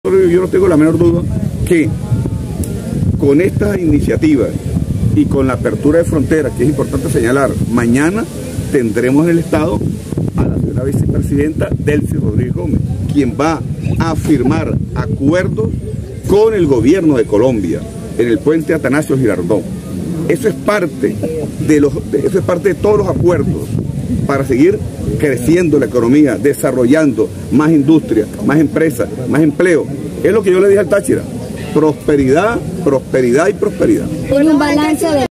Yo no tengo la menor duda que con estas iniciativas y con la apertura de fronteras, que es importante señalar, mañana tendremos en el Estado a la señora vicepresidenta Delcy Rodríguez Gómez, quien va a firmar acuerdos con el gobierno de Colombia en el puente Atanasio Girardot. Eso es parte de todos los acuerdos para seguir creciendo la economía, desarrollando más industria, más empresas, más empleo. Es lo que yo le dije al Táchira: prosperidad, prosperidad y prosperidad. Con un balance de